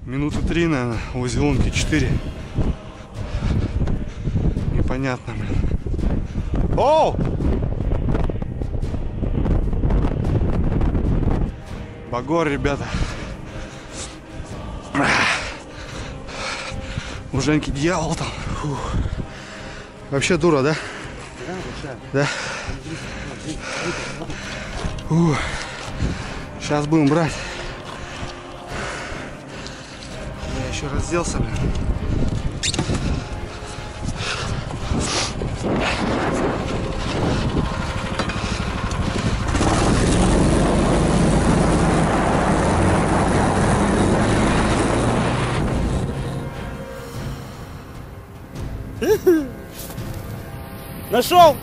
Минуты 3, наверное, возле лунки 4. Непонятно, блин. Оу! Багор, ребята. У Женьки дьявол там. Фух. Вообще дура, да? Да. Фух. Сейчас будем брать. Я еще разделся, блин. Нашел!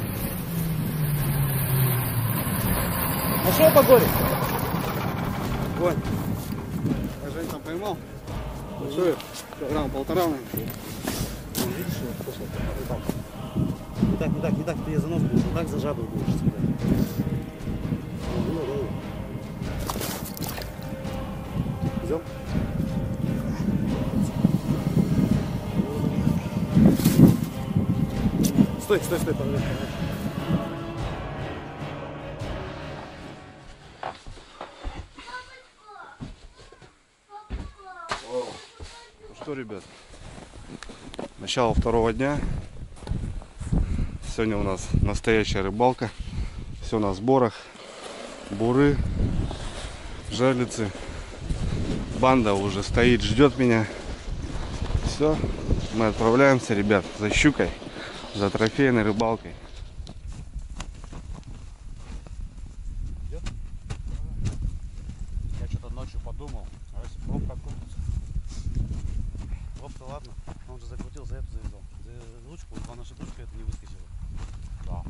Нашел Багорик? Вон. А Жень там поймал? Большой, килограмма 1,5, наверное. Видишь его? Пошел. Не так, ты за нос будешь, не так за жабу будешь всегда. Взял? Стой, подожди. Ну что, ребят, начало второго дня. Сегодня у нас настоящая рыбалка. Все на сборах. Буры, жерлицы. Банда уже стоит, ждет меня. Все, мы отправляемся, ребят, за щукой, за трофейной рыбалкой. Я что-то ночью подумал, а если пробка открутится? Пробка, ладно, он же закрутил, за эту завязал. За ручку, по нашей ручке это не выскочило. Да.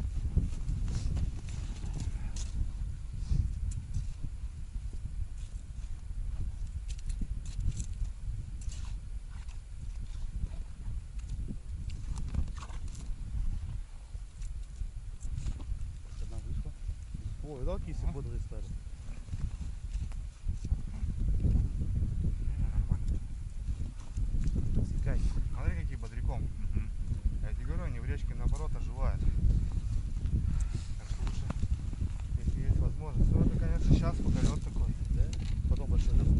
Одна вышла. О, видал, киси бодрые стали. Смотри, какие бодряком. Я тебе говорю, они в речке наоборот оживают. Так что лучше, если есть возможность. Ну это, конечно, сейчас пока лед такой. Да? Потом большой лед.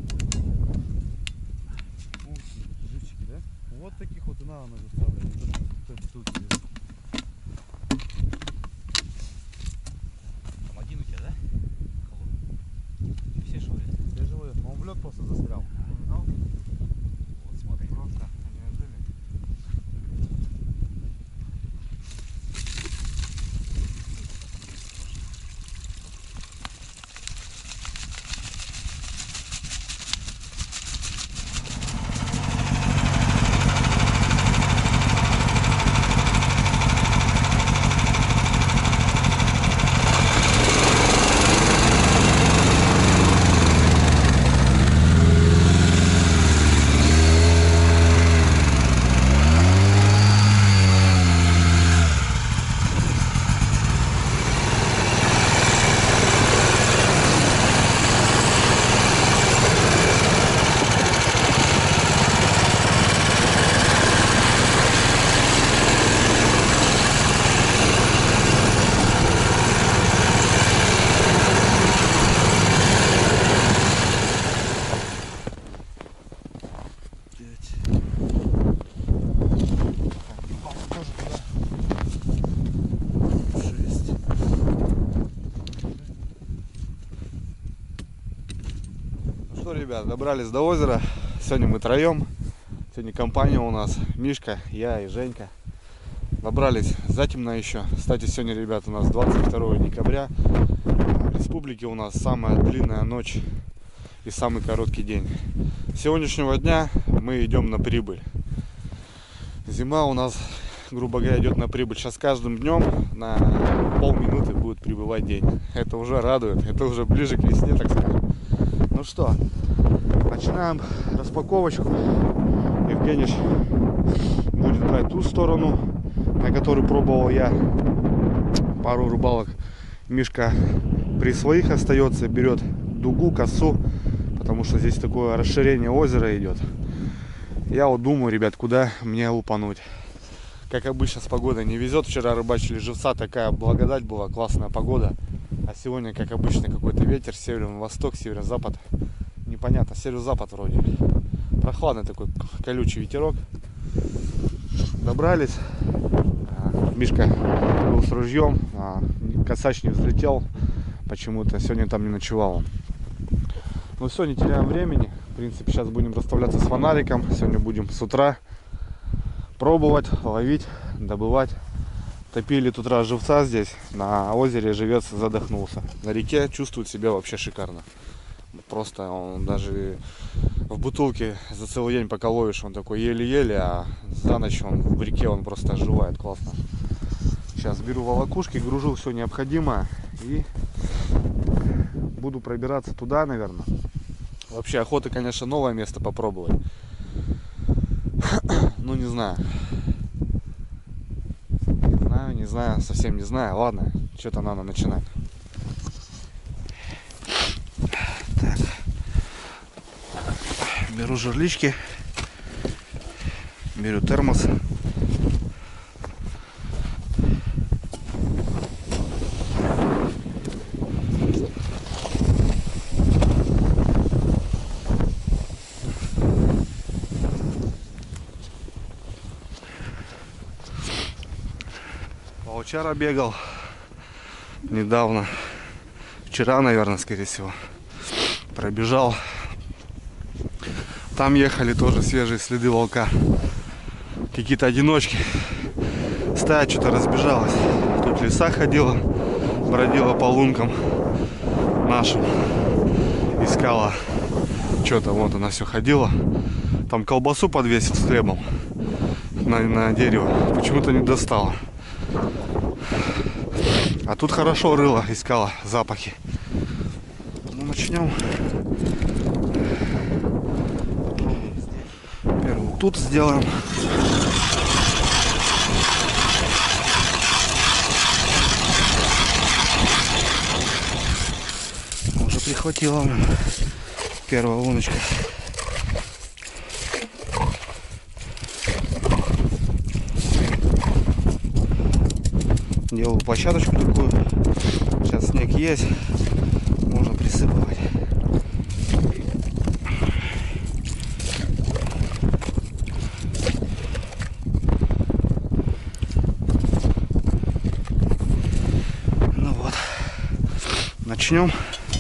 Ух, живчики, да? Вот таких вот и надо выставлять. Тут. Там один у тебя, да? Холодный. Все живые? Все живые. Он в лед просто застрял. Вот смотри. Просто они ожили. Ребят, добрались до озера. Сегодня мы троем. Сегодня компания у нас Мишка, я и Женька. Добрались затемно еще. Кстати, сегодня, ребят, у нас 22 декабря. В республике у нас самая длинная ночь и самый короткий день. С сегодняшнего дня мы идем на прибыль. Зима у нас, грубо говоря, идет на прибыль. Сейчас каждым днем на полминуты будет прибывать день. Это уже радует. Это уже ближе к весне, так сказать. Ну что, начинаем распаковочку. Евгеньевич будет брать ту сторону, на которую пробовал я пару рыбалок. Мишка при своих остается, берет дугу, косу, потому что здесь такое расширение озера идет. Я вот думаю, ребят, куда мне упануть. Как обычно, с погодой не везет. Вчера рыбачили живца, такая благодать была, классная погода. А сегодня, как обычно, какой-то ветер, северо-восток, северо-запад. Непонятно, северо-запад вроде. Прохладный такой колючий ветерок. Добрались. Мишка был с ружьем, косач не взлетел. Почему-то сегодня там не ночевал. Ну все, не теряем времени. В принципе, сейчас будем расставляться с фонариком. Сегодня будем с утра пробовать, ловить, добывать. Топили тут раз живца здесь. На озере живец задохнулся. На реке чувствует себя вообще шикарно. Просто он даже в бутылке за целый день пока ловишь, он такой еле-еле, а за ночь он в реке он просто оживает классно. Сейчас беру волокушки, гружу все необходимое и буду пробираться туда, наверное. Вообще охота, конечно, новое место попробовать. Ну не знаю. Не знаю, совсем не знаю. Ладно, что-то надо начинать. Так. Беру жерлички. Беру термос. Вчера бегал недавно, вчера, наверное, скорее всего, пробежал. Там ехали тоже свежие следы волка, какие-то одиночки. Стая что-то разбежалась. Тут лиса ходила, бродила по лункам нашим, искала что-то. Вот она все ходила. Там колбасу подвесил с хлебом на дерево, почему-то не достала. А тут хорошо рыла, искала запахи. Ну, начнем. Первым тут сделаем. Уже прихватила первая луночка. Делаю площадочку такую. Сейчас снег есть. Можно присыпывать. Ну вот. Начнем.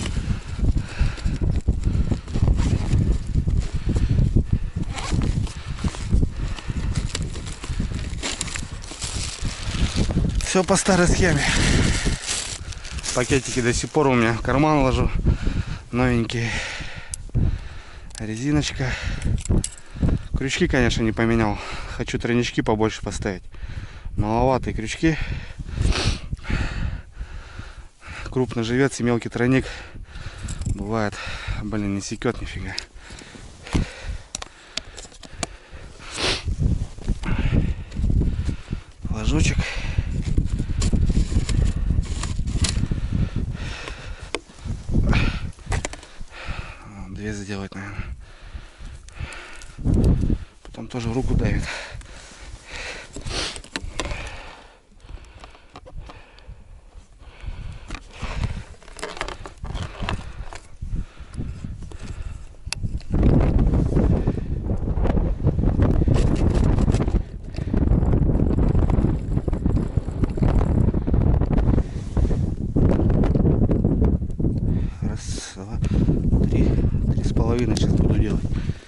Все по старой схеме. Пакетики до сих пор у меня в карман ложу. Новенькие. Резиночка. Крючки, конечно, не поменял. Хочу тройнички побольше поставить. Маловатые крючки. Крупный живец и мелкий тройник. Бывает, блин, не секет нифига. Ложочек. Две заделать, наверное. Потом тоже руку давит. Раз, два, три. 3,5 сейчас буду делать.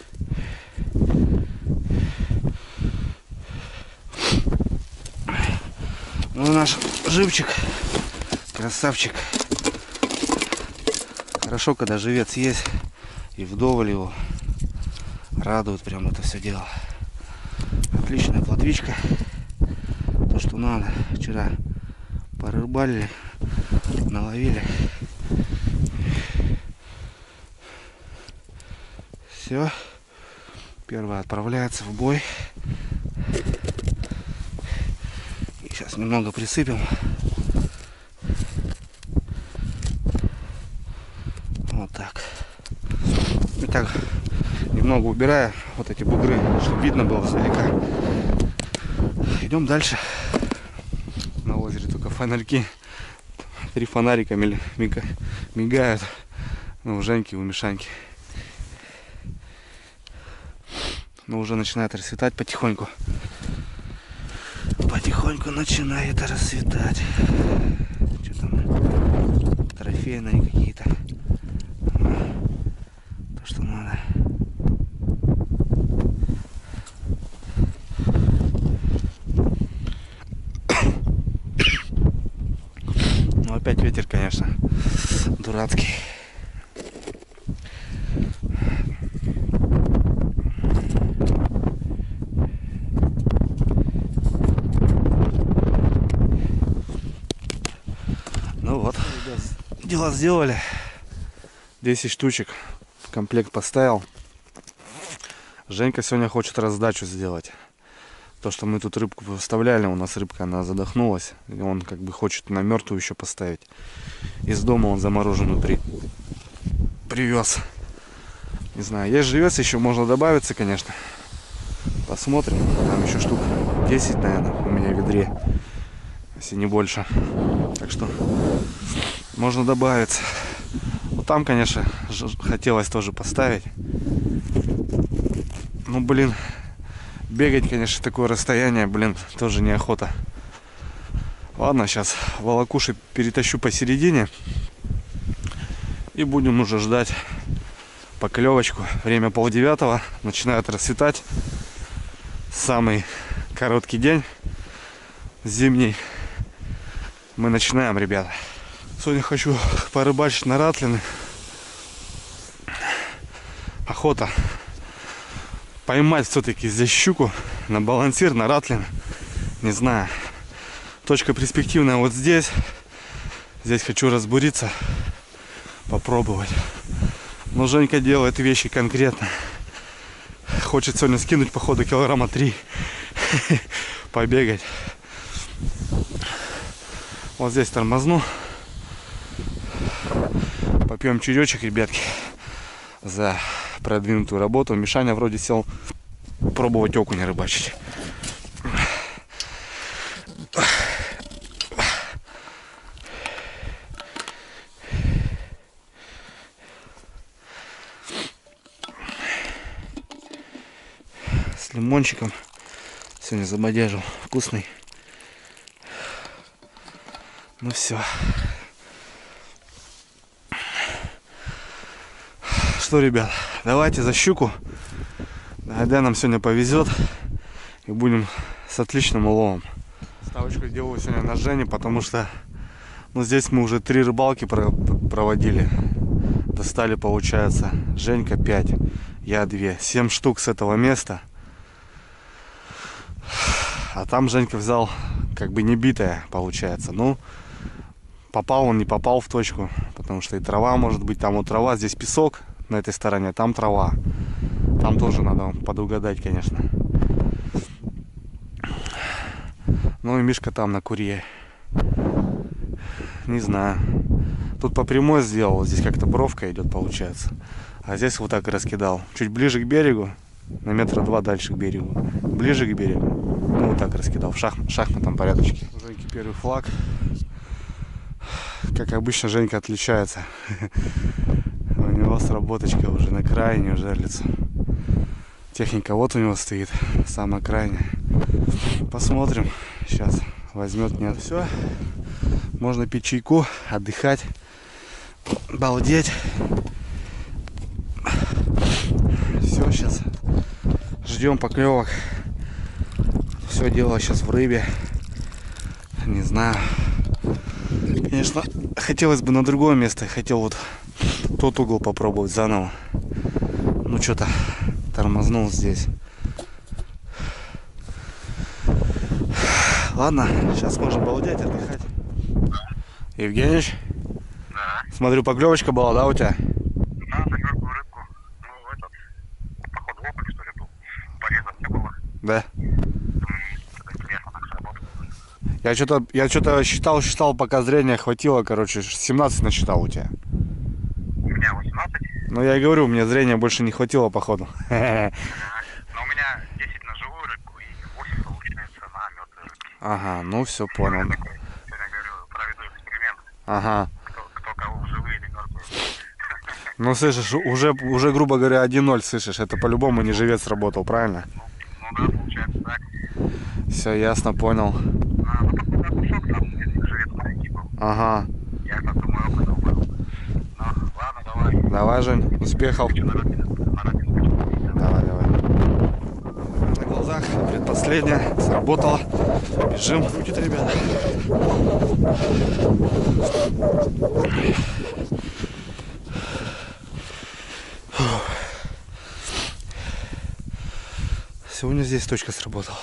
Ну, наш живчик, красавчик. Хорошо, когда живец есть и вдоволь его. Радует прям это все дело. Отличная плотвичка. То, что надо. Вчера порыбалили, наловили. Все, первая отправляется в бой. И сейчас немного присыпем. Вот так. Так, немного убирая вот эти бугры, чтобы видно было издалека. Идем дальше. На озере только фонарики. 3 фонарика мигают. Ну, у Женьки, у Мишаньки. Но уже начинает расцветать потихоньку. Потихоньку начинает расцветать. Что там? Трофейные какие-то. То, что надо. Ну опять ветер, конечно, дурацкий. Ну вот, дела сделали. 10 штучек в комплект поставил. Женька сегодня хочет раздачу сделать. То, что мы тут рыбку выставляли, у нас рыбка, она задохнулась. И он как бы хочет на мертвую еще поставить. Из дома он замороженную привез. Не знаю, есть живец, еще можно добавиться, конечно. Посмотрим. Там еще штук 10, наверное, у меня в ведре. Если не больше. Так что можно добавиться. Ну там, конечно, хотелось тоже поставить. Ну, блин. Бегать, конечно, такое расстояние, блин, тоже неохота. Ладно, сейчас волокуши перетащу посередине. И будем уже ждать поклевочку. Время 8:30. Начинает расцветать. Самый короткий день. Зимний. Мы начинаем, ребята. Сегодня хочу порыбачить на ратлины. Охота поймать все-таки здесь щуку на балансир, на ратлин. Не знаю. Точка перспективная вот здесь. Здесь хочу разбуриться. Попробовать. Но Женька делает вещи конкретно. Хочет сегодня скинуть, походу, килограмма 3. Побегать. Вот здесь тормозну. Попьем чаечек, ребятки. За продвинутую работу. Мишаня вроде сел пробовать окуня рыбачить. С лимончиком. Сегодня забодяжил. Вкусный. Ну все. Что, ребят, давайте за щуку. Тогда нам сегодня повезет. И будем с отличным уловом. Ставочку делаю сегодня на Жене, потому что здесь мы уже 3 рыбалки проводили. Достали, получается, Женька 5, я 2. 7 штук с этого места. А там Женька взял как бы не битая, получается. Ну, попал он, не попал в точку. Потому что и трава может быть. Там вот трава, здесь песок. На этой стороне, там трава. Там тоже надо подугадать, конечно. Ну и Мишка там на курье. Не знаю. Тут по прямой сделал. Здесь как-то бровка идет, получается. А здесь вот так раскидал. Чуть ближе к берегу. На 2 метра дальше к берегу. Ближе к берегу. Ну вот так раскидал. В шахматном порядочке. У Женьки первый флаг. Как обычно, Женька отличается. У него сработочка уже на крайнюю жерлицу. Техника вот у него стоит, самая крайняя. Посмотрим, сейчас возьмет, нет. Все, можно пить чайку, отдыхать, балдеть. Все, сейчас ждем поклевок. Все дело сейчас в рыбе. Не знаю. Конечно, хотелось бы на другое место. Хотел вот тот угол попробовать заново. Ну что-то тормознул здесь. Ладно, сейчас можем балдеть, отдыхать. Евгеньевич? Да. Смотрю, поклевочка была, да, у тебя? Да, на мертвую рыбку. Ну, этот, походу, окунь, что ли, был. Порезаться было. Да. Что-то интересно так сработало. Я что-то считал, пока зрения хватило, короче, 17 насчитал у тебя. У меня 18. Ну я и говорю, мне зрения больше не хватило, походу. Но у меня 10 на живую рыбку и 8 получается на мертвые рыбки. Ага, ну все понял. Я такой, сегодня говорю, проведу эксперимент, Ага. кто кого в живые или мертвые. Ну слышишь, уже грубо говоря 1-0, слышишь, это по-любому не живец работал, правильно? Ну да, получается так. Все, ясно, понял. Ну, походу, кусок там, если живец маленький был. Ага. Я так думаю, опытом был. Ну, ладно, давай. Давай, Жень, успехов. На родину. Давай, давай. На глазах, предпоследняя, сработало. Бежим. Будет, ребята. Сегодня здесь точка сработала.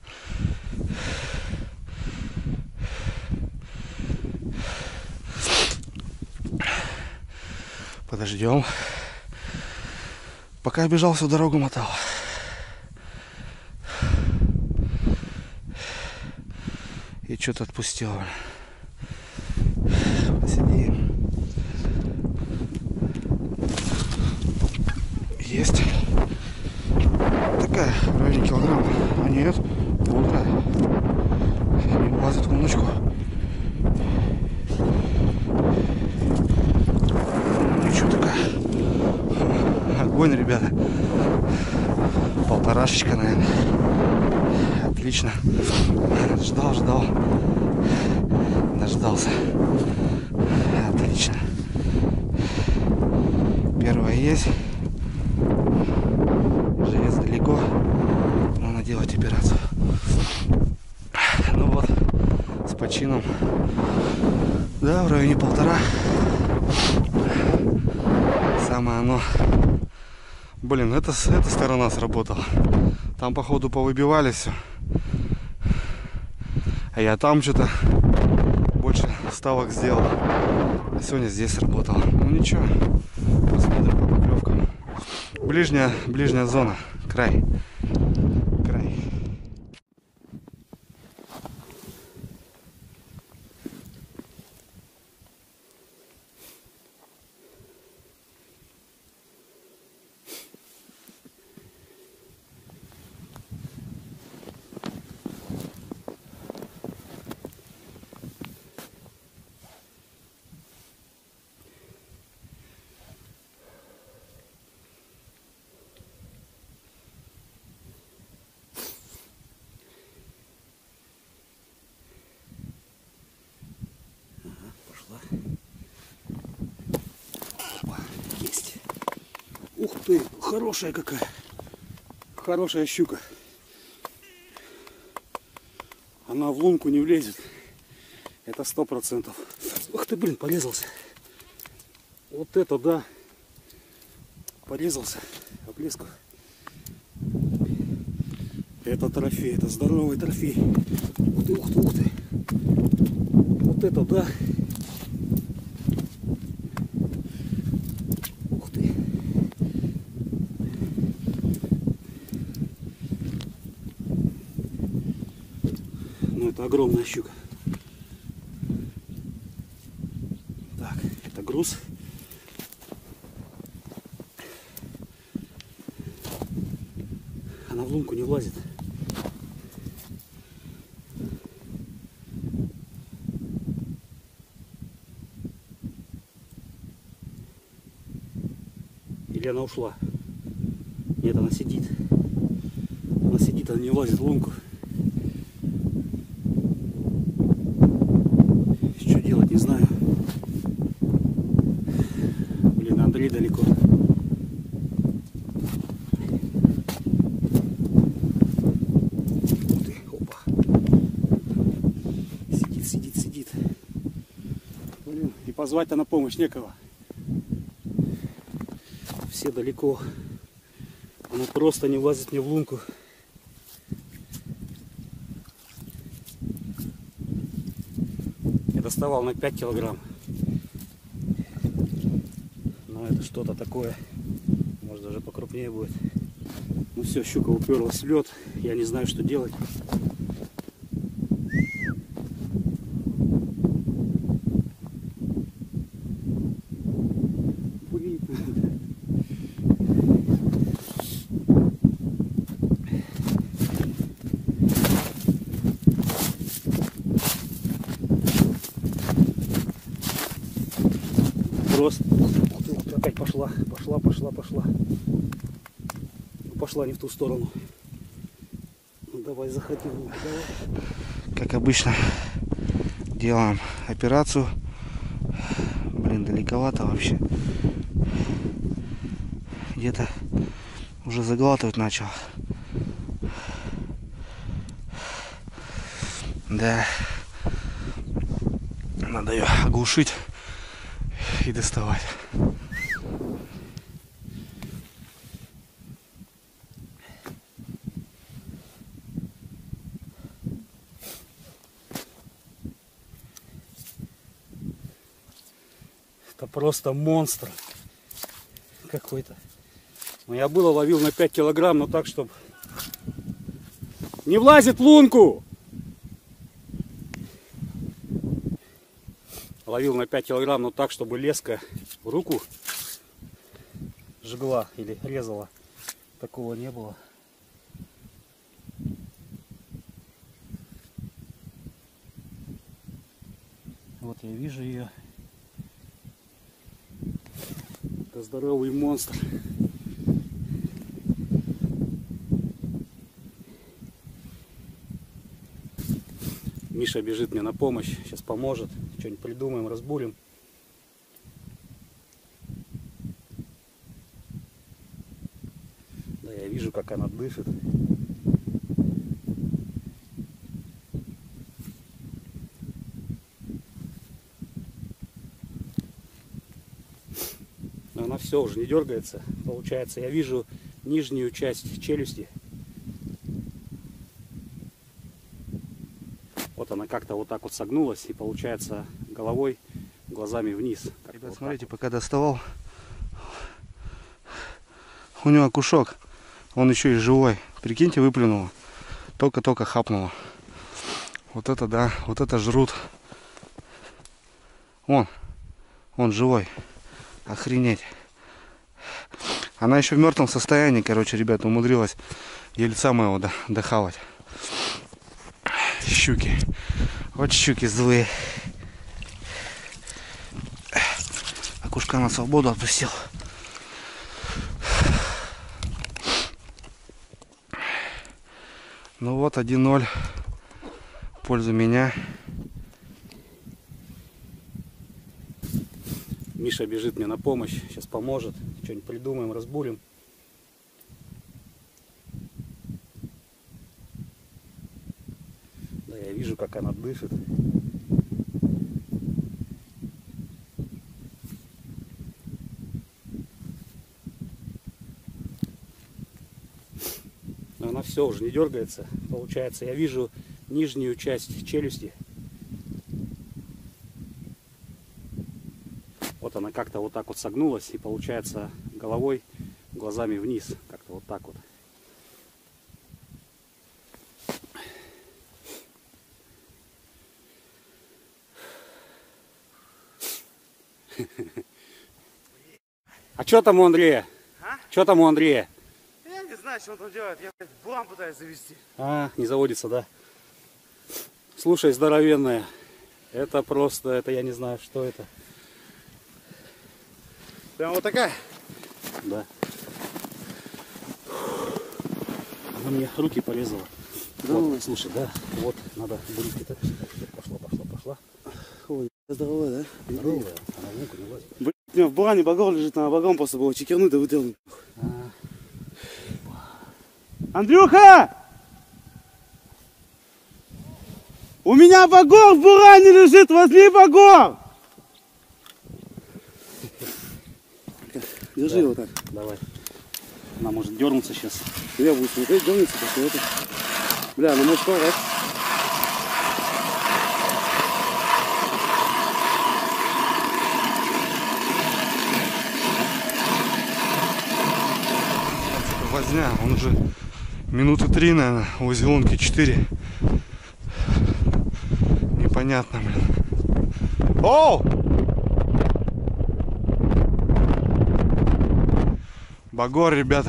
Подождем. Пока я бежал, всю дорогу мотал. И что-то отпустил. Посидим. Есть. Такая, в районе килограмма. А нет, полтора. Не влазит в луночку. Ничего такая. Огонь, ребята. Полторашечка, наверное. Отлично. Ждал. Дождался. Отлично. Первая есть. Живец далеко. Надо делать операцию. Ну вот, с почином. Да, в районе полтора. Самое оно. Блин, эта сторона сработала. Там, походу, повыбивали все. А я там что-то больше ставок сделал. А сегодня здесь сработало. Ну ничего. Посмотрим по поклевкам. Ближняя зона. Край. Есть. Ух ты, хорошая какая. Хорошая щука. Она в лунку не влезет. Это 100%. Ух ты, блин, порезался. Вот это да. Порезался. Оплескал. Это трофей. Это здоровый трофей. Ух ты, ух ты, ух ты. Вот это да. Ух ты. Ну это огромная щука. Так, это груз. Она в лунку не влазит. Или она ушла? Нет, она сидит. Она сидит, она не влазит в лунку. Что делать, не знаю. Блин, Андрей далеко. Ух ты, опа. Сидит. Блин, и позвать-то на помощь некого. Все далеко. Она просто не влазит мне в лунку. Я доставал на 5 килограмм. Но это что-то такое. Может даже покрупнее будет. Ну все, щука уперлась в лед. Я не знаю, что делать. Блин. опять пошла. Пошла не в ту сторону. Ну, давай, заходи. Давай. Как обычно, делаем операцию. Блин, далековато вообще. Где-то уже заглатывать начал. Да. Надо ее оглушить и доставать. Это просто монстр какой-то. Ну, я было ловил на 5 килограмм, но так, чтобы не влазит в лунку. Ловил на 5 килограмм, но так, чтобы леска руку жгла или резала. Такого не было. Вот я вижу ее. Это здоровый монстр. Миша бежит мне на помощь, сейчас поможет. Что-нибудь придумаем, разбурим. Да, я вижу, как она дышит. Но она все уже не дергается. Получается, я вижу нижнюю часть челюсти. Вот она как-то вот так вот согнулась и получается головой, глазами вниз. Ребят, вот смотрите, пока доставал, у него кушок, он еще и живой. Прикиньте, выплюнуло. Только-только хапнуло. Вот это да, вот это жрут. Он живой. Охренеть. Она еще в мертвом состоянии, короче, ребята, умудрилась еле самое его дохавать. Щуки. Вот щуки злые. Окушка на свободу отпустил. Ну вот 1-0 в пользу меня. Миша бежит мне на помощь, сейчас поможет. Что-нибудь придумаем, разбурим. Да, я вижу, как она дышит. Но она все уже не дергается. Получается, я вижу нижнюю часть челюсти. Вот она как-то вот так вот согнулась и получается головой, глазами вниз. Как-то вот так вот. А что там у Андрея? А? Что там у Андрея? Я не знаю, что он там делает. Я булан пытаюсь завести. А, не заводится, да? Слушай, здоровенная. Это просто, это я не знаю, что это. Прям вот такая? Да. Она мне руки порезала. Да, Вот, слушай, да, вот, надо брить это. Пошла. Ой, здоровая, да? Здоровая, она в луку не влазит. Блин, у меня в булане багор лежит, на багром просто было чекернуть да вытянуть. Андрюха! У меня багор в буране лежит, возьми багор! Держи его так. Давай. Она может дернуться сейчас. Я буду смотреть, дернется, после этого. Бля, она может порать. Возня, он уже минуты 3, наверное, возле лунки 4. Непонятно, блин. Оу! Багор, ребята.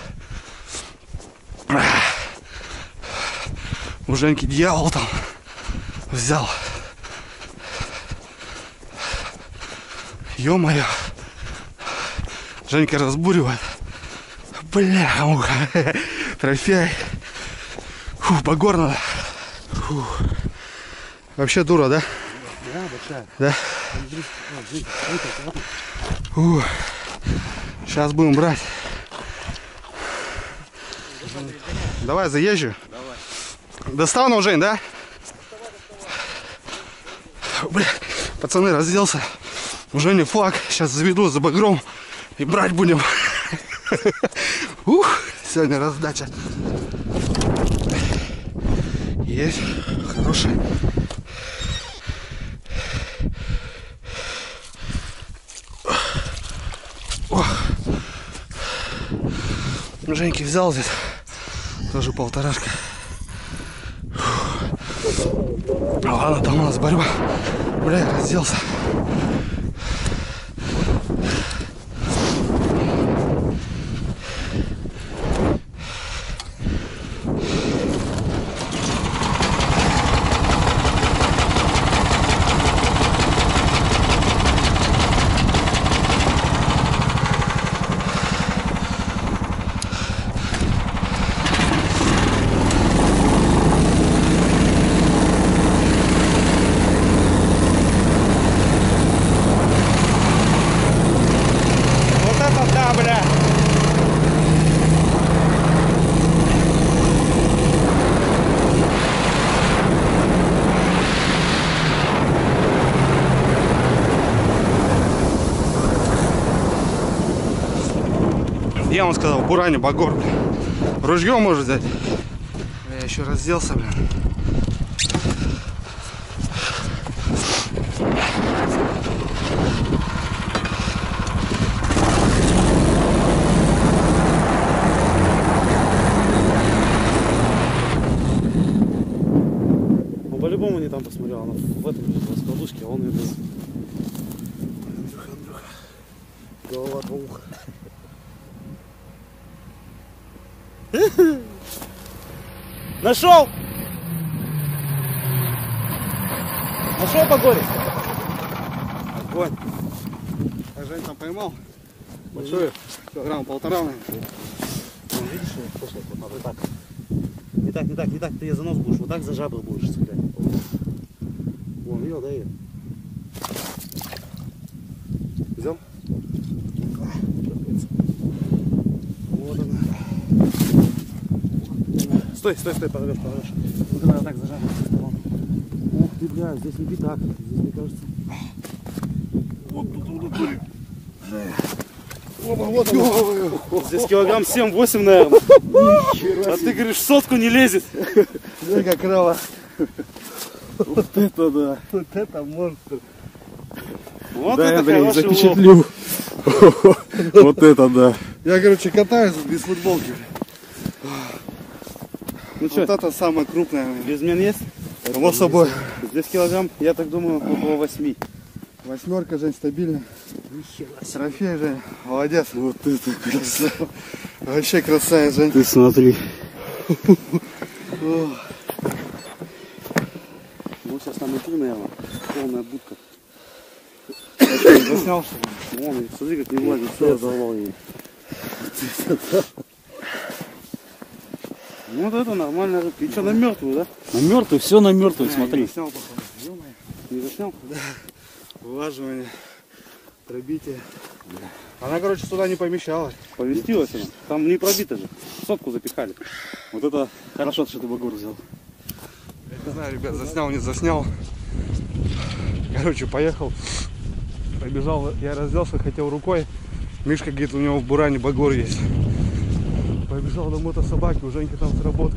У Женьки дьявол там взял. Ё-моё. Женька разбуривает. Бля, муха. Трофей. Фу, багор надо. Фу. Вообще дура, да? Да, большая. Да. Фу. Сейчас будем брать. Давай, заезжу. Давай. Достану, Жень, да? Бля, пацаны, разделся. Уже не флаг. Сейчас заведу за багром и брать будем. Ух, сегодня раздача. Есть. Хорошая. Женьки взял здесь. Тоже полторашка. Ладно, там у нас борьба. Бля, разделся. Я вам сказал, буране, багор, блин. Ружье может взять. Я еще разделся, блин. Ну, по-любому не там посмотрел, она в этом раскладушке, а он ее без... Андрюха. Голова по уху. Нашел! Нашел по горе? Огонь. А Жень там поймал? Большой, килограмма полтора, наверное. Вон, видишь, слушай, вот надо так. Не так, ты ее за нос будешь, вот так за жабры будешь стрелять. Вон, видел, да, ее? Взял? Вот она. Стой, порвешь. Вот надо так зажать. Ух ты, бля, здесь не пятак. Здесь, мне кажется... Вот тут. Вот он. Здесь килограмм 7-8, наверное. А ты говоришь, в сотку не лезет. Смотри, как крава. Вот это да. Вот это монстр. Вот Да, это я, блин, хороший лов. запечатлю. Вот это да. Я, короче, катаюсь без футболки. Ну Вот что, это самое крупное. безмен есть? Само собой. Здесь килограмм, я так думаю, около 8. Восьмерка, Жень, стабильно. Трофей, Жень. Молодец. Вот это красава. Вообще красавец, Жень. Ты смотри. Ну, сейчас там идти, наверное, полная будка. Заснял, что ли? Вон, смотри, как не влазит, все разорвал ей. Ну, вот это нормальная рыбка. И что, на мертвую, да? На мертвую, все на мертвую, смотри. Заснял, походу. Ё-моё. Не заснял? Улаживание, пробитие. Она, короче, сюда не помещалась. Повестилась она. Там не пробито же. Сотку запихали. Вот это хорошо, что ты багор взял. Я не знаю, ребят, заснял, не заснял. Короче, поехал. Побежал, я разделся, хотел рукой. Мишка говорит, у него в буране багор есть. Побежал до мотособаки, у Женьки там сработка.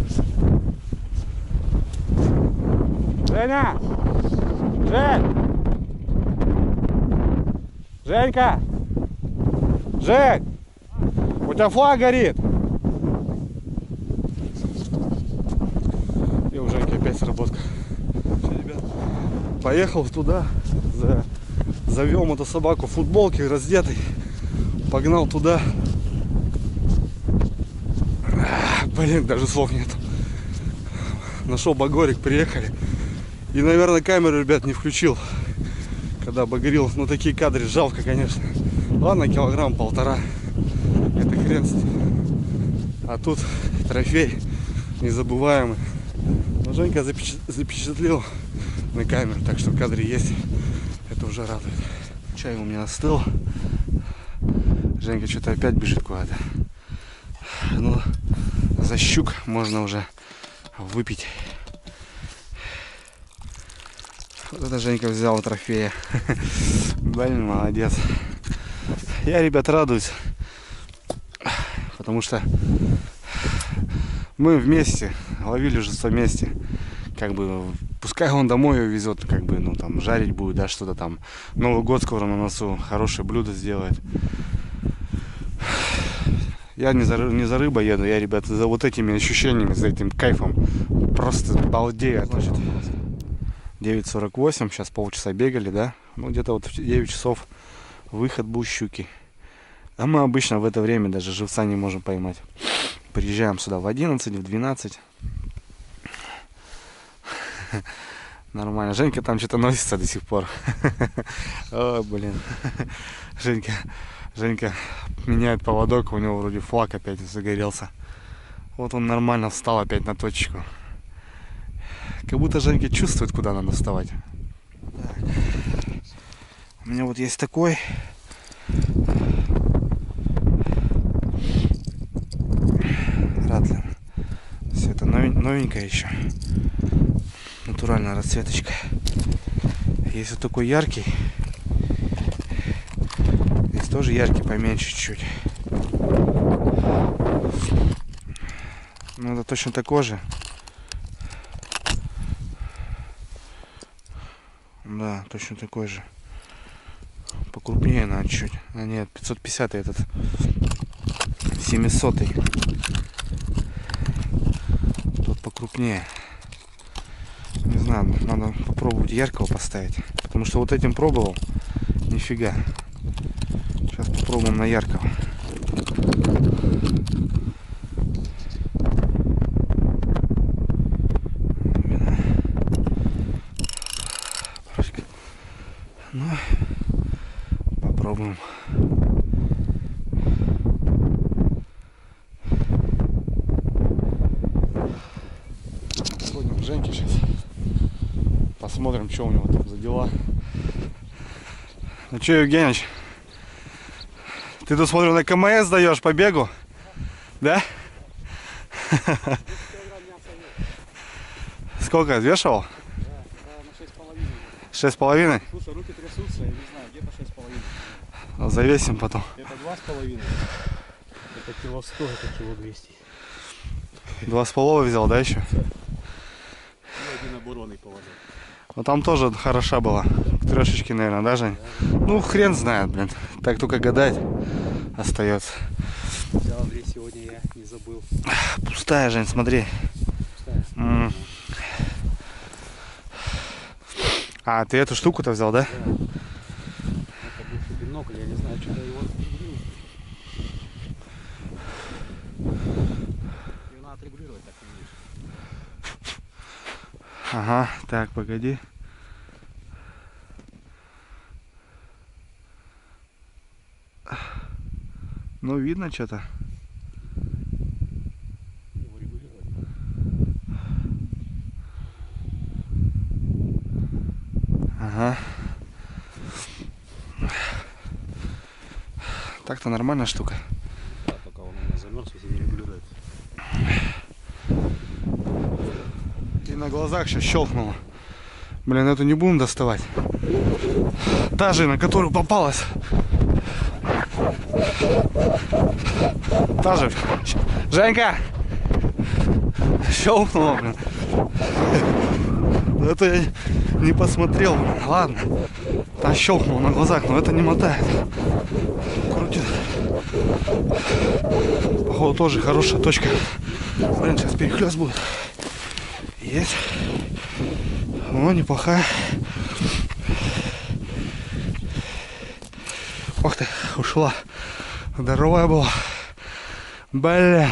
Женя! Жень! Женька! Жень! У тебя флаг горит! И у Женьки опять сработка. Все, ребят, поехал туда, завел мотособаку в футболке, раздетый. Погнал туда. Блин, даже слов нет. Нашел багорик, приехали. И, наверное, камеру, ребят, не включил, когда багрил. Ну, такие кадры жалко, конечно. Ладно, килограмм полтора. Это хрен с ним. А тут трофей незабываемый. Но Женька запечатлел на камеру, так что в кадре есть. Это уже радует. Чай у меня остыл. Женька что-то опять бежит куда-то. Ну, за щук можно уже выпить. Вот это Женька взял трофея. Блин, молодец. Я, ребят, радуюсь. Потому что мы вместе ловили уже вместе. Как бы, пускай он домой ее везет, как бы, ну там жарить будет, да, что-то там. Новый год скоро на носу, хорошее блюдо сделает. Я не за рыбой еду, я, ребята, за вот этими ощущениями, за этим кайфом. Просто балдею. 9:48, сейчас полчаса бегали, да? Ну, где-то вот в 9 часов выход был щуки. А мы обычно в это время даже живца не можем поймать. Приезжаем сюда в 11, в 12. Нормально. Женька там что-то носится до сих пор. О, блин. Женька меняет поводок, у него вроде флаг опять загорелся. Вот он нормально встал опять на точку. Как будто Женька чувствует, куда надо вставать. Так. У меня вот есть такой. Ратлин. Все это новенькое еще. Натуральная расцветочка. Есть вот такой яркий. Здесь тоже яркий, поменьше чуть-чуть. Ну, это точно такой же. Да, точно такой же. Покрупнее надо чуть. А нет, 550 этот. 700. Тут покрупнее. Не знаю, надо попробовать яркого поставить. Потому что вот этим пробовал. Нифига. Сейчас попробуем на яркого. Ну, попробуем. Сходим к Женьке сейчас. Посмотрим, что у него там за дела. Ну что, Евгеньевич, ты тут, смотрю, на КМС даешь по бегу? Да? Сколько взвешивал? Да, на 6,5. 6,5? Слушай, руки трясутся, я не знаю, где-то 6,5. Завесим потом. Это 2,5. Это кило 100, это кило 200. 2,5 взял, да, еще? И один оборонный поводок. Ну там тоже хороша была. Трешечки, наверное, да, Жень? Ну, хрен знает, блин. Так только гадать остается. Взял Андрей сегодня, я не забыл. Пустая, Жень, смотри. Пустая. А, ты эту штуку-то взял, да? Да. Это бывший бинокль, я не знаю, что-то его отрегулировать. Ее надо отрегулировать, так не видишь. Ага, так, погоди. Ну, видно что-то. Его регулировать. Ага. Так-то нормальная штука. Да, только он у меня замерз, если не регулирует. И на глазах сейчас щелкнуло. Блин, эту не будем доставать. Та же, на которую попалась. Та же. Женька! Щелкнула, блин. Это я не посмотрел, блин. Ладно. Та щелкнула на глазах, но это не мотает. Крутит. Походу тоже хорошая точка. Блин, сейчас перехлёст будет. Есть. О, неплохая. Ох ты, ушла. Здоровая была. Бля.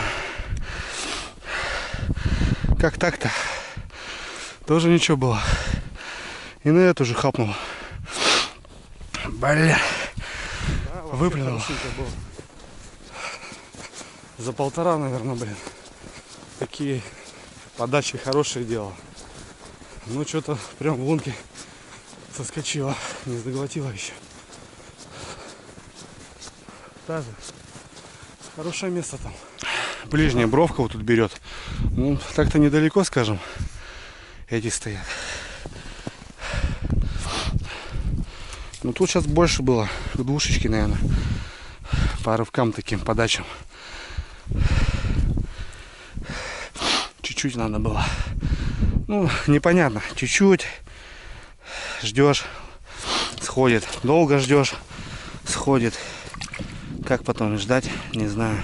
Как так-то? Тоже ничего было. И на эту же хапнула. Бля. Выплюнул. Было. За 1,5, наверное, блин. Такие подачи хорошие делал. Ну что-то прям в лунке соскочила. Не заглотила еще. Даже хорошее место там. Ближняя бровка вот тут берет. Ну, так-то недалеко, скажем. Эти стоят. Ну, тут сейчас больше было. К двушечке, наверное. По рывкам таким, подачам. Чуть-чуть надо было. Ну, непонятно. Чуть-чуть. Ждешь. Сходит. Долго ждешь. Сходит. Как потом ждать, не знаю.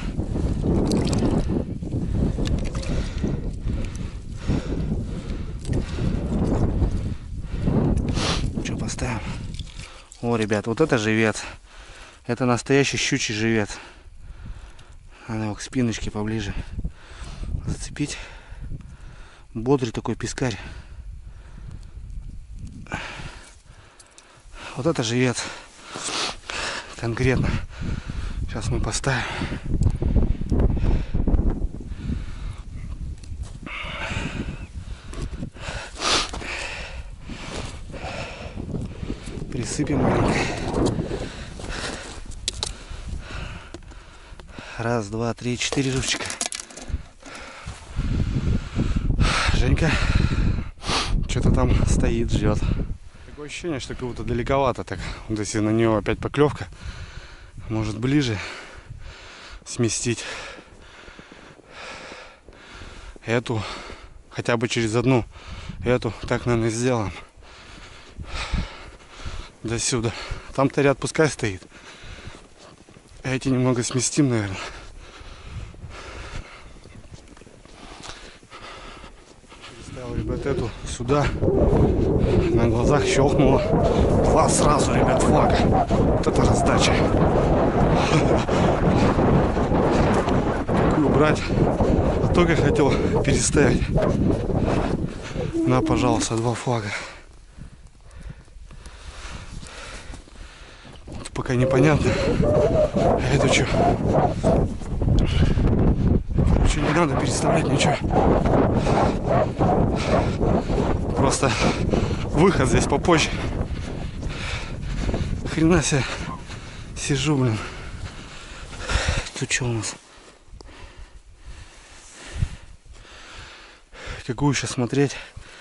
Что поставим? О, ребят, вот это живец. Это настоящий щучий живец. Надо его к спиночке поближе зацепить. Бодрый такой пескарь. Вот это живец. Конкретно. Сейчас мы поставим. Присыпем маленько. Раз, два, три, 4 живчика. Женька что-то там стоит, ждет. Такое ощущение, что как будто далековато так. Вот если на него опять поклевка, может ближе сместить эту, хотя бы через одну, эту, так, наверное, сделаем. До сюда. Там-то ряд пускай стоит. Эти немного сместим, наверное. Переставил, ребят, эту сюда. На глазах щелкнуло. 2 сразу, ребят, флага. Вот это раздача. Какую брать? А только хотел переставить. На, пожалуйста, 2 флага. Это пока непонятно. А это что? Короче, не надо переставлять ничего. Просто выход здесь попозже. Хрена себе сижу, блин. Тут что у нас? Какую сейчас смотреть?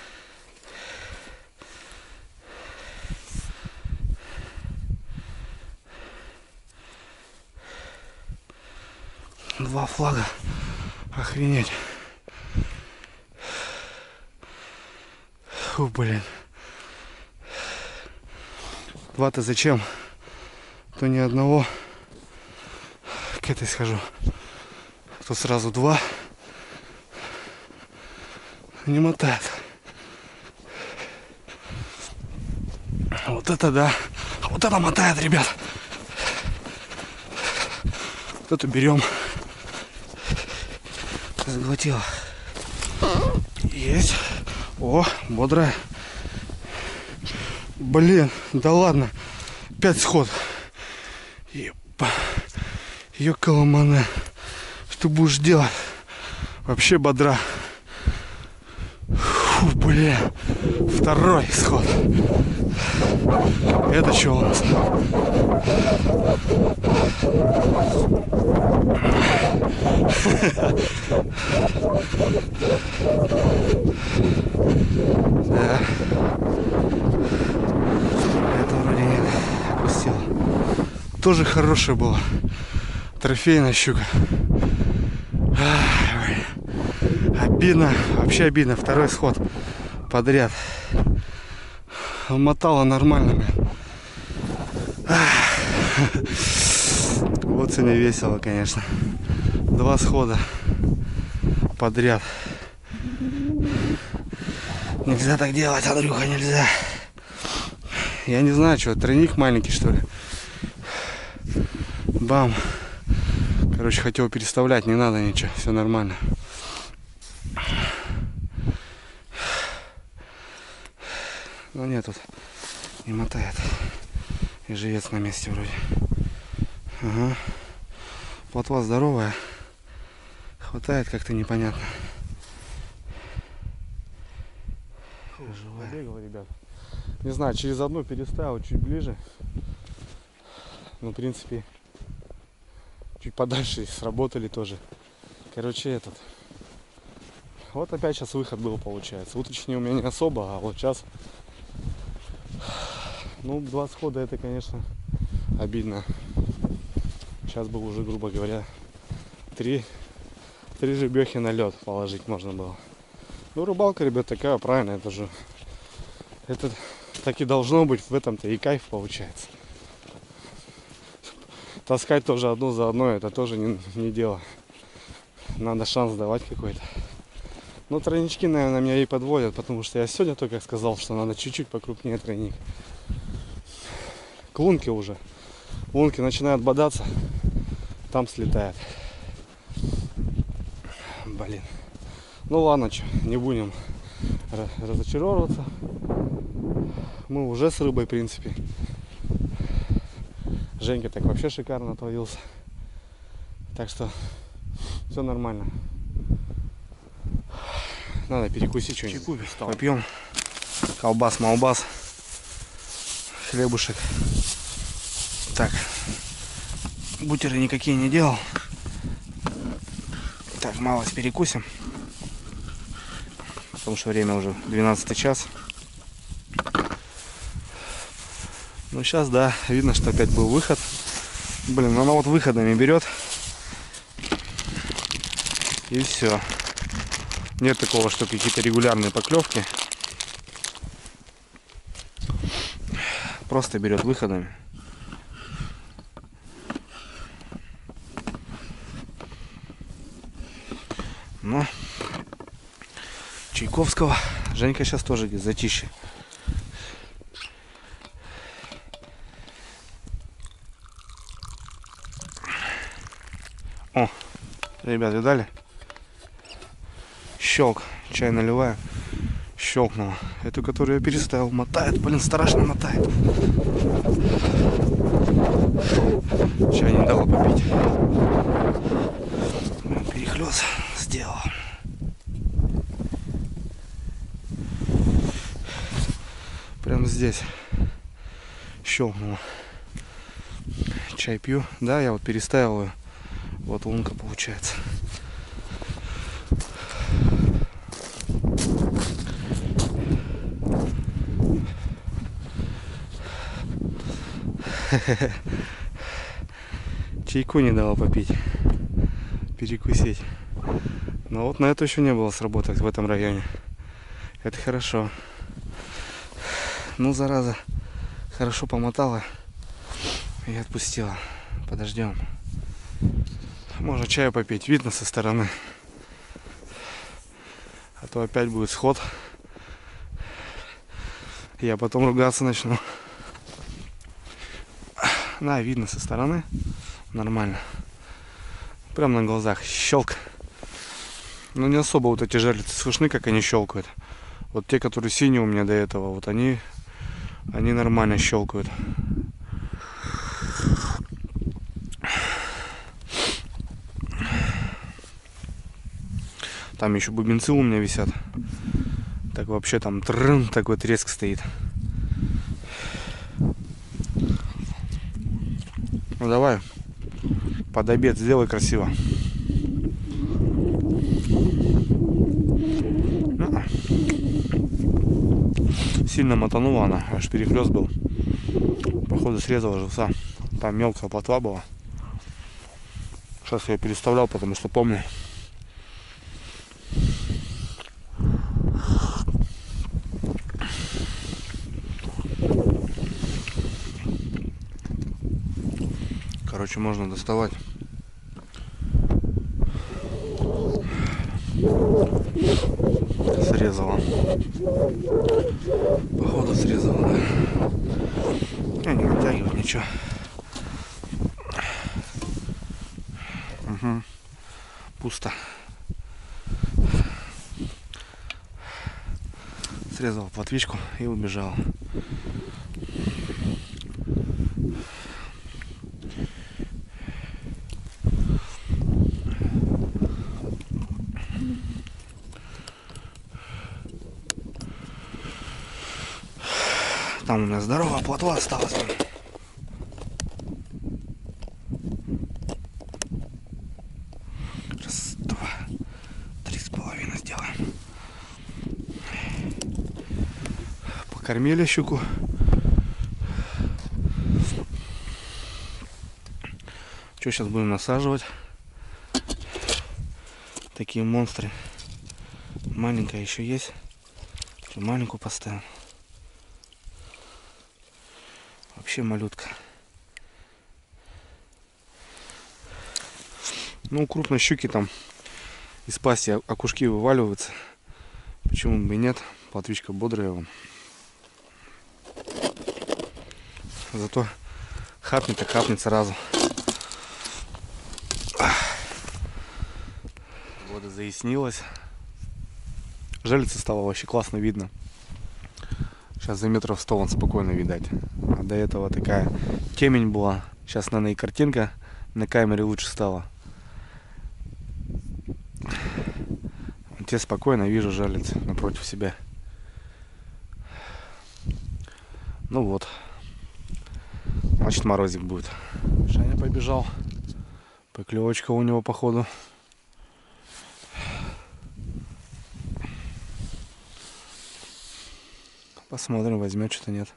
Два флага. Охренеть. Фу, блин. 2-то зачем? То ни одного. К этой схожу. То сразу 2. Не мотает. Вот это да. Вот это мотает, ребят. Вот эту берем. Заглотила. Есть. О, бодрая. Блин, да ладно. 5 сход. Ёкаламана. Что будешь делать? Вообще бодра. Фу, блин. 2-й сход. Это что у нас? Да. Это вроде нет. Опустил. Тоже хорошая была. Трофейная щука. Обидно. Вообще обидно. 2-й сход подряд. Мотала нормально, блин. Вот сегодня весело, конечно. 2 схода подряд. Нельзя так делать, Андрюха, нельзя. Я не знаю, что, тройник маленький, что ли. Бам. Короче, хотел переставлять, не надо ничего, все нормально. Ну нет, тут не мотает. И живец на месте вроде. Ага. Плотва здоровая. Хватает как-то непонятно. Побегал, ребят. Не знаю, через одну переставил чуть ближе. Ну, в принципе, чуть подальше сработали тоже. Короче, этот. Вот опять сейчас выход был, получается. Уточнее у меня не особо, а вот сейчас. Ну, 2 схода это, конечно, обидно. Сейчас бы уже, грубо говоря, 3 жеребехи на лед положить можно было. Ну, рыбалка, ребят, такая правильная. Это же, это так и должно быть. В этом-то и кайф получается. Таскать тоже одно за одно, это тоже не дело. Надо шанс давать какой-то. Ну, тройнички, наверное, меня и подводят, потому что я сегодня только сказал, что надо чуть-чуть покрупнее тройник. К лунке уже. Лунки начинают бодаться, там слетает. Блин. Ну ладно, что, не будем разочаровываться. Мы уже с рыбой, в принципе. Женька так вообще шикарно отловился. Так что все нормально. Надо перекусить что-нибудь. Попьем. Колбас, малбас. Хлебушек. Так. Бутеры никакие не делал. Так, малость перекусим. Потому что время уже 12 час. Ну сейчас, да, видно, что опять был выход. Блин, она вот выходами берет. И все. Нет такого, что какие-то регулярные поклевки. Просто берет выходами. Но Чайковского Женька сейчас тоже где затише. О, ребят, видали? Щелк. Чай наливаю. Щелкнула. Эту, которую я переставил, мотает. Блин, страшно мотает. Чай не дала попить. Перехлёст сделал. Прямо здесь щелкнула. Чай пью. Да, я вот переставил ее. Вот лунка получается. Чайку не дала попить, перекусить. Но вот на это еще не было сработать в этом районе. Это хорошо. Ну, зараза, хорошо помотала и отпустила. Подождем. Можно чаю попить, видно со стороны. А то опять будет сход. Я потом ругаться начну. Да, видно со стороны. Нормально. Прям на глазах. Щелк. Но не особо вот эти жерлицы слышны, как они щелкают. Вот те, которые синие у меня до этого, вот они нормально щелкают. Там еще бубенцы у меня висят. Так вообще там трын, такой треск стоит. Ну давай, под обед сделай красиво. Сильно мотанула она, аж перехлёст был. Походу срезала живца. Там мелкая плотва была. Сейчас я ее переставлял, потому что помню. Короче, можно доставать. Срезала. Походу срезала, да. Я не вытягиваю ничего. Угу. Пусто. Срезала плотвичку и убежала. Там у меня здоровая плотва осталась. Раз, два, 3,5 сделаем. Покормили щуку. Что сейчас будем насаживать? Такие монстры. Маленькая еще есть. Что, маленькую поставим? Вообще малютка. Ну, крупные щуки там из пасти окушки вываливаются. Почему бы и нет? Плотвичка бодрая вон. Зато хапнет, так хапнет сразу. Вода заяснилась. Жерлица стало вообще классно видно. Сейчас за метров 100 вон спокойно видать. А до этого такая темень была. Сейчас, наверное, и картинка на камере лучше стала. Те спокойно вижу жерлиц напротив себя. Ну вот. Значит, морозик будет. Женя побежал. Поклевочка у него, походу. Посмотрим, возьмет, что-то нет.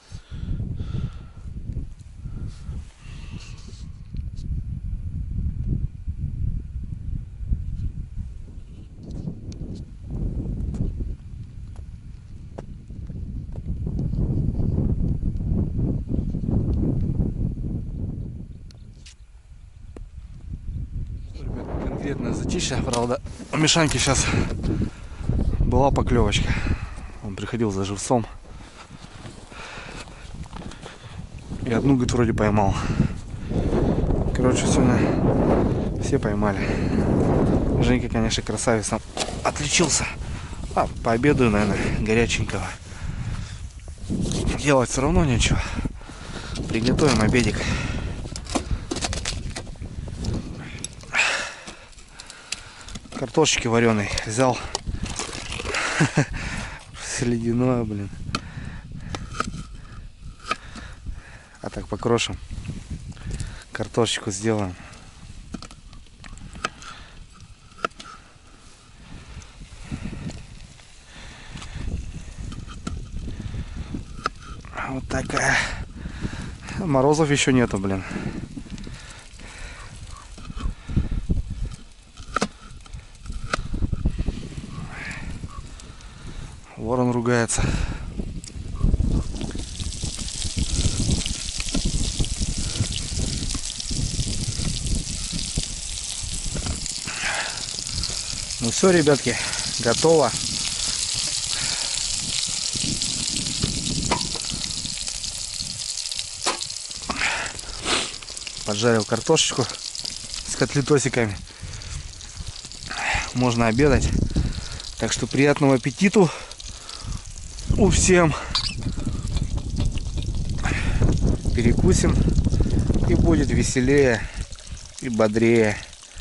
Конкретно затища, правда, у Мишаньки сейчас была поклевочка. Он приходил за живцом. И одну, говорит, вроде поймал. Короче, сегодня все поймали. Женька, конечно, красавец, отличился. Пообедаю, наверное, горяченького. Делать все равно нечего. Приготовим обедик. Картошечки вареной взял. Ледяное, блин. А так покрошим. Картошечку сделаем. Вот такая. Морозов еще нету, блин. Ворон ругается. Ну все, ребятки, готово. Поджарил картошечку с котлетосиками. Можно обедать. Так что приятного аппетиту у всем. Перекусим, и будет веселее и бодрее.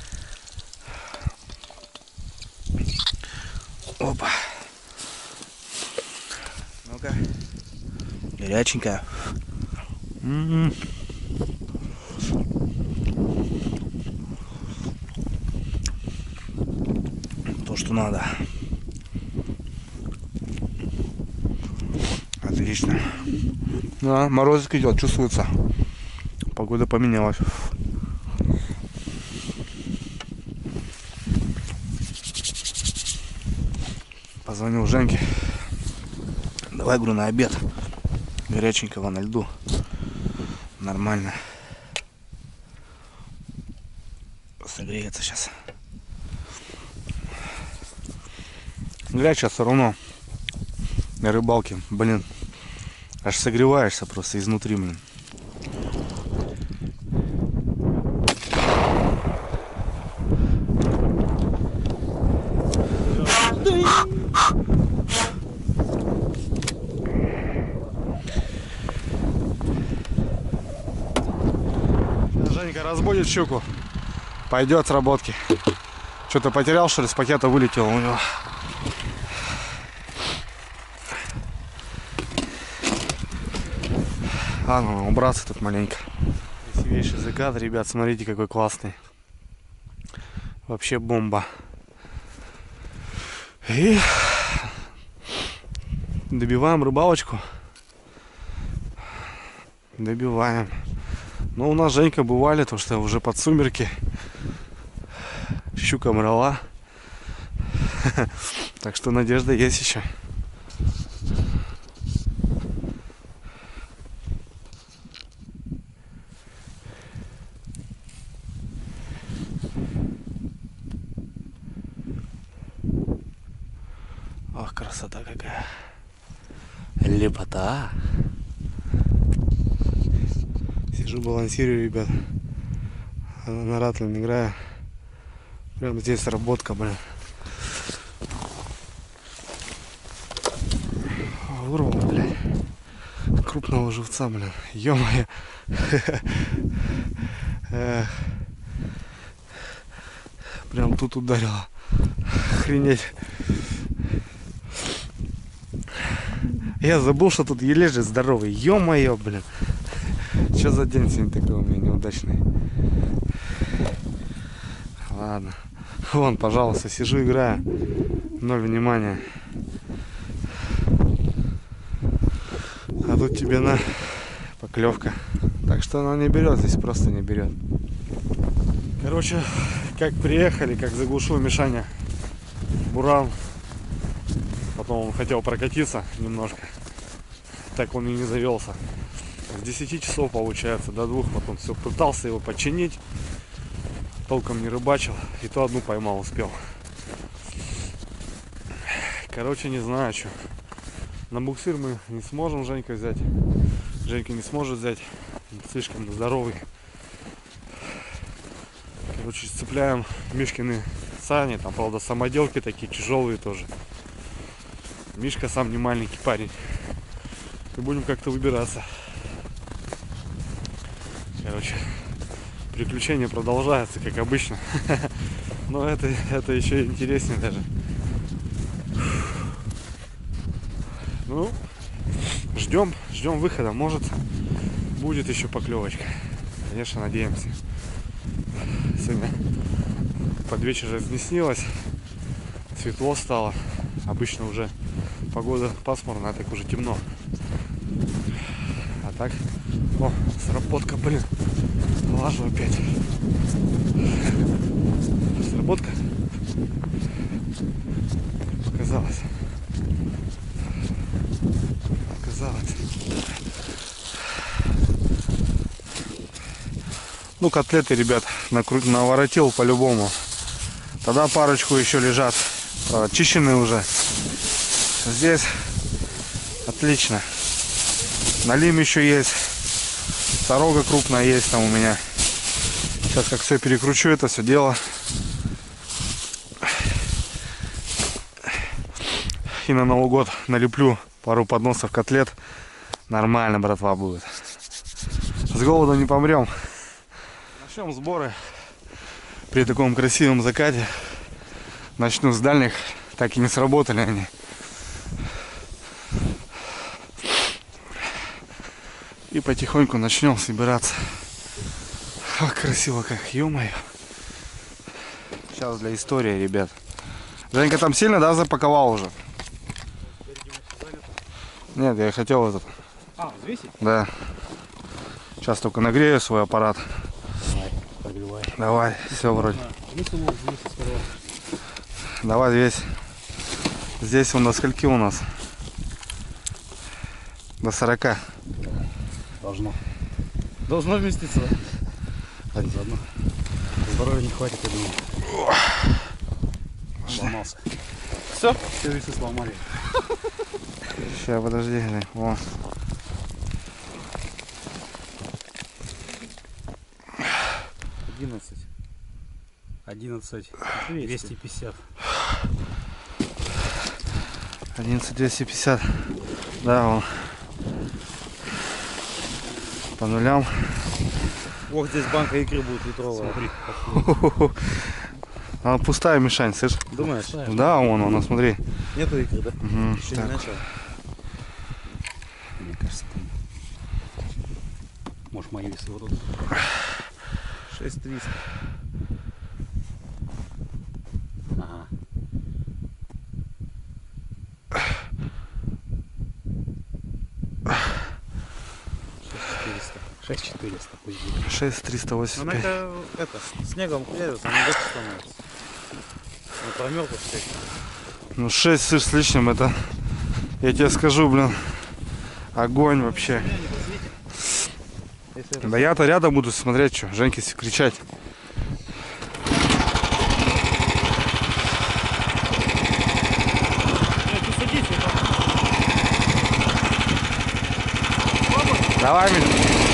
Опа. Ну-ка. Горяченькая. То, что надо. Отлично. Да, морозик идет, чувствуется. Погода поменялась. Позвонил Женьке. Давай, говорю, на обед. Горяченького на льду. Нормально. Согреется сейчас. Горячая все равно. На рыбалке, блин. Аж согреваешься просто изнутри, блин. Женька разбудит щуку. Пойдет с работки. Что-то потерял, что ли, с пакета вылетел у него. Ладно, убраться тут маленько. Красивейший закат, ребят, смотрите, какой классный. Вообще бомба. И добиваем рыбалочку. Добиваем. Но у нас Женька бывали, потому что уже под сумерки. Щука брала. Так что надежда есть еще. Ох, красота какая. Лепота. Сижу, балансирую, ребят. На ратле играю. Прям здесь работка, блин. Вырвал, блядь. Крупного живца, блин. Ё-моё. Прям тут ударило. Охренеть. Я забыл, что тут ележи здоровый. Ё-моё, блин. Что за день сегодня такой у меня неудачный? Ладно. Вон, пожалуйста, сижу, играю. Ноль внимания. А тут тебе на поклевка. Так что она не берет, здесь просто не берет. Короче, как приехали, как заглушил Мишаня буран. Потом он хотел прокатиться немножко. Так он и не завелся. С 10 часов получается до 2, потом все пытался его починить. Толком не рыбачил. И то одну поймал, успел. Короче, не знаю, что. На буксир мы не сможем Женька взять. Женька не сможет взять. Слишком здоровый. Короче, цепляем Мишкины сани. Там, правда, самоделки такие тяжелые тоже. Мишка сам не маленький парень. И будем как-то выбираться. Короче, приключения продолжаются, как обычно. Но это еще интереснее даже. Ну, ждем выхода. Может, будет еще поклевочка. Конечно, надеемся. Сегодня под вечер разнеснилось. Светло стало. Обычно уже погода пасмурная, так уже темно. А так, о, сработка, блин. Лажу опять. Сработка. Показалось. Ну, котлеты, ребят, наворотил по-любому. Тогда парочку еще лежат. Очищенные уже. Здесь отлично. Налим еще есть. Сорога крупная есть там у меня. Сейчас как все перекручу это все дело. И на Новый год налеплю пару подносов котлет. Нормально, братва, будет. С голоду не помрем. Начнем сборы. При таком красивом закате. Начну с дальних. Так и не сработали они. И потихоньку начнем собираться. Ах, красиво как, ё-моё. Сейчас для истории, ребят. Женька там сильно, да, запаковал уже? Нет, я хотел этот. взвесить? Да. Сейчас только нагрею свой аппарат. Давай, прогревай. Давай, все вроде. Смысл его взвесить сперва? Давай весь. Здесь он до скольки у нас? До 40. Должно вместиться, да? Заодно. Здоровья не хватит, я думаю. Сломался. Все весы сломали. Сейчас, подожди, глянь. Во. Одиннадцать. 250. 11,250. Да, вон. По нулям. Ох, здесь банка икры будет литровая. Смотри. Она пустая, Мишань, слышь? Думаешь? Да, вон, смотри. Нету икры, да? Угу, Еще так. не начал. Мне кажется, там. Можешь мои весы вот тут. 6300. Ага. 6400 пусть будет. Ну 6385. это, снегом клеится, они легче становятся. Ну промёрзло все. Ну 6 с лишним это, я тебе скажу, блин, огонь вообще. Да я-то рядом буду смотреть, что, Женьке кричать. Давай, Миля.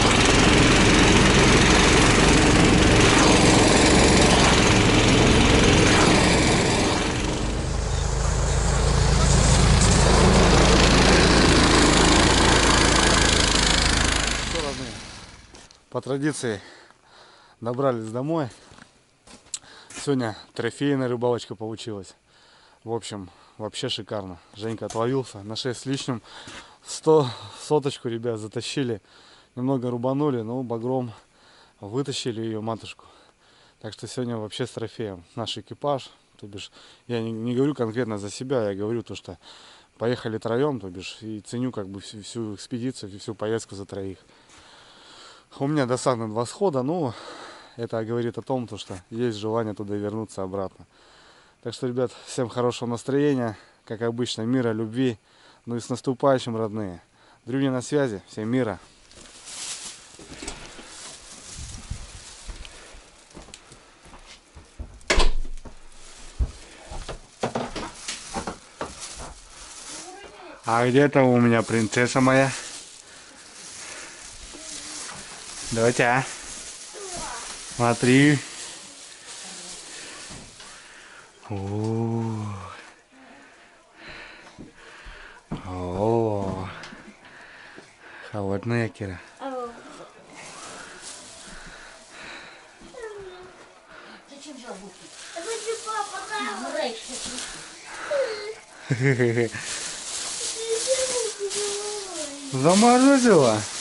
По традиции добрались домой. Сегодня трофейная рыбалочка получилась. В общем, вообще шикарно. Женька отловился на 6 с лишним. 100 соточку, ребят, затащили. Немного рубанули, но багром вытащили ее матушку. Так что сегодня вообще с трофеем. Наш экипаж. То бишь, я не говорю конкретно за себя, я говорю то, что поехали троем, то бишь, и ценю как бы всю экспедицию, всю поездку за троих. У меня досадно 2 схода, но это говорит о том, что есть желание туда вернуться обратно. Так что, ребят, всем хорошего настроения, как обычно, мира, любви, ну и с наступающим, родные. Дрюня на связи, всем мира. А где-то у меня принцесса моя. Доча, смотри. О, холодная, Кира. Зачем взял буки? Папа, Заморозила?